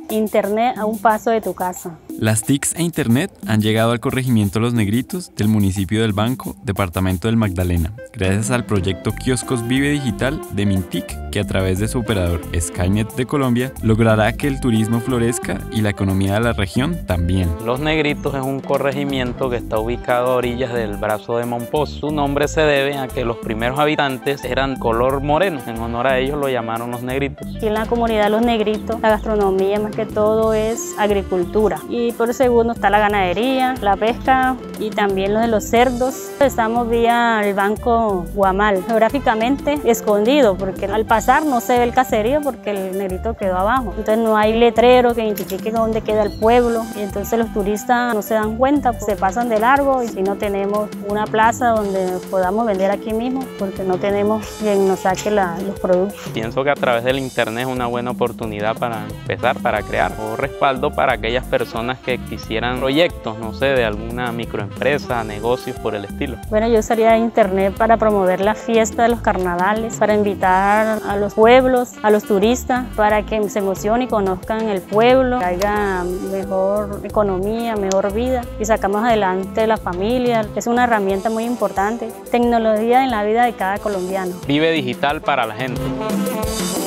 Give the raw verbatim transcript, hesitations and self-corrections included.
Internet a un paso de tu casa. Las T I Cs e Internet han llegado al corregimiento Los Negritos del municipio del Banco, departamento del Magdalena, gracias al proyecto Kioscos Vive Digital de Mintic, que a través de su operador Skynet de Colombia logrará que el turismo florezca y la economía de la región también. Los Negritos es un corregimiento que está ubicado a orillas del brazo de Mompox. Su nombre se debe a que los primeros habitantes eran color moreno, en honor a ellos lo llamaron Los Negritos. Aquí en la comunidad Los Negritos, la gastronomía más que todo es agricultura. Y por segundo está la ganadería, la pesca y también los de los cerdos. Estamos vía el Banco Guamal, geográficamente escondido, porque al pasar no se ve el caserío porque el Negrito quedó abajo. Entonces no hay letrero que identifique dónde queda el pueblo y entonces los turistas no se dan cuenta, pues se pasan de largo y si no tenemos una plaza donde podamos vender aquí mismo porque no tenemos quien nos saque la, los productos. Pienso que a través del internet es una buena oportunidad para empezar, para crear o respaldo para aquellas personas que quisieran proyectos, no sé, de alguna microempresa, negocios por el estilo. Bueno, yo usaría internet para promover la fiesta de los carnavales, para invitar a los pueblos, a los turistas, para que se emocionen y conozcan el pueblo, que haya mejor economía, mejor vida y sacamos adelante la familia. Es una herramienta muy importante, tecnología en la vida de cada colombiano. Vive digital para la gente.